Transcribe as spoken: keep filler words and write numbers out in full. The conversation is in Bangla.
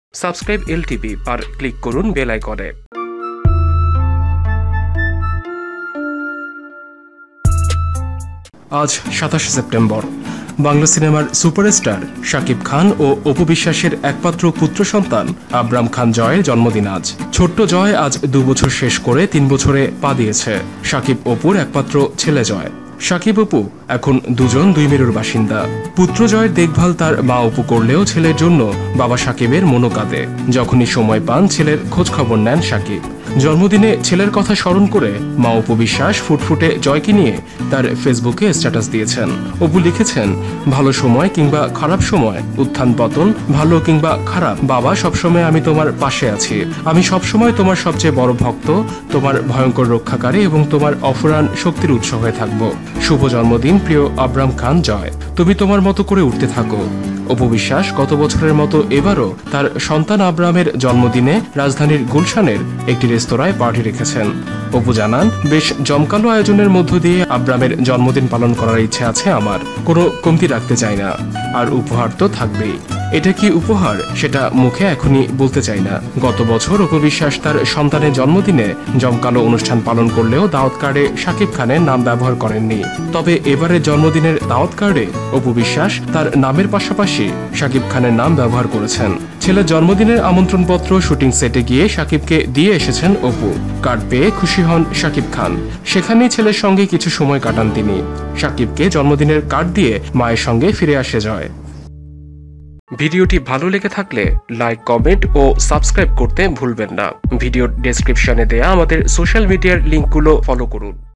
সাবস্ক্রাইব এলটিভি আর ক্লিক করুন বেল আইকনে। আজ সাতাশে সেপ্টেম্বর। বাংলা সিনেমার সুপারস্টার শাকিব খান ও অপু বিশ্বাসের একমাত্র পুত্র সন্তান আব্রাম খান জয়ের জন্মদিন আজ। ছোট্ট জয় আজ দু বছর শেষ করে তিন বছরে পা দিয়েছে। শাকিব অপুর একমাত্র ছেলে জয়। শাকিব অপু এখন দুজন দুই মেরুর বাসিন্দা। পুত্র জয়ের দেখভাল তার মা অপু করলেও ছেলের জন্য বাবা শাকিবের মনও কাঁদে। যখনই সময় পান ছেলের খোঁজ খবর নেন শাকিব। জন্মদিনে ছেলের কথা স্মরণ করে মা অপু বিশ্বাস ফুটফুটে জয়কে নিয়ে তার ফেসবুকে স্ট্যাটাস দিয়েছেন। অপু লিখেছেন, ভালো সময় কিংবা খারাপ সময়, উত্থান পতন, ভালো কিংবা খারাপ, বাবা সবসময় আমি তোমার পাশে আছি। আমি সবসময় তোমার সবচেয়ে বড় ভক্ত, তোমার ভয়ঙ্কর রক্ষাকারী এবং তোমার অফুরান শক্তির উৎস হয়ে থাকবো। শুভ জন্মদিন প্রিয় আব্রাম খান জয়, তুমি তোমার মতো করে উঠতে থাকো। অপু বিশ্বাস গত বছরের মতো এবারও তার সন্তান আব্রামের জন্মদিনে রাজধানীর গুলশানের একটি রেস্তোরাঁয় পার্টি রেখেছেন। অপু জানান, বেশ জমকালো আয়োজনের মধ্য দিয়ে আব্রামের জন্মদিন পালন করার ইচ্ছে আছে আমার, কোনো কমতি রাখতে চাই না, আর উপহার তো থাকবেই। এটা কি উপহার সেটা মুখে এখনই বলতে চাই না। গত বছর অপু বিশ্বাস তার সন্তানের জন্মদিনে জমকালো অনুষ্ঠান পালন করলেও দাওয়াত কার্ডে শাকিব খানের নাম ব্যবহার করেননি। তবে এবারের জন্মদিনের দাওয়াত কার্ডে অপু বিশ্বাস তার নামের পাশাপাশি শাকিব খানের নাম ব্যবহার করেছেন। ছেলের জন্মদিনের আমন্ত্রণপত্র শুটিং সেটে গিয়ে শাকিবকে দিয়ে এসেছেন অপু। কার্ড পেয়ে খুশি হন শাকিব খান। সেখানেই ছেলের সঙ্গে কিছু সময় কাটান তিনি। শাকিবকে জন্মদিনের কার্ড দিয়ে মায়ের সঙ্গে ফিরে আসে জয়। ভিডিওটি ভালো লেগে থাকলে লাইক, কমেন্ট ও সাবস্ক্রাইব করতে ভুলবেন না। ভিডিওর ডেসক্রিপশনে দেয়া আমাদের সোশ্যাল মিডিয়ার লিঙ্কগুলো ফলো করুন।